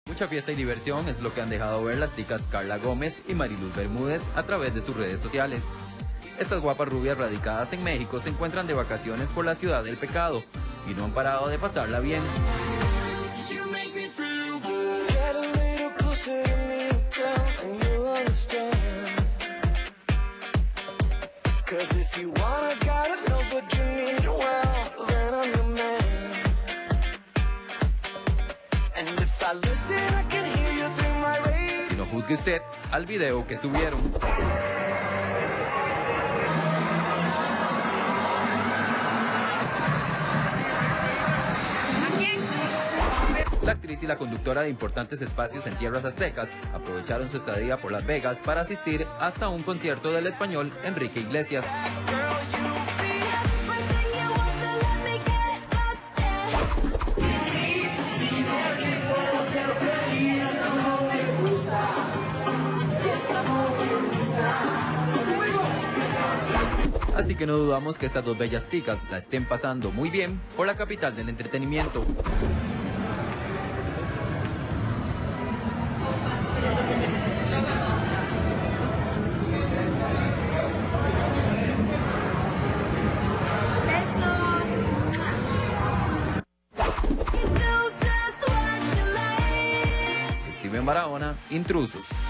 Mucha fiesta y diversión es lo que han dejado ver las ticas Carla Gómez y Mariluz Bermúdez a través de sus redes sociales. Estas guapas rubias radicadas en México se encuentran de vacaciones por la ciudad del pecado y no han parado de pasarla bien. Y no juzgue usted al video que subieron. La actriz y la conductora de importantes espacios en tierras aztecas aprovecharon su estadía por Las Vegas para asistir hasta un concierto del español Enrique Iglesias. Así que no dudamos que estas dos bellas ticas la estén pasando muy bien por la capital del entretenimiento. Steven Barahona, Intrusos.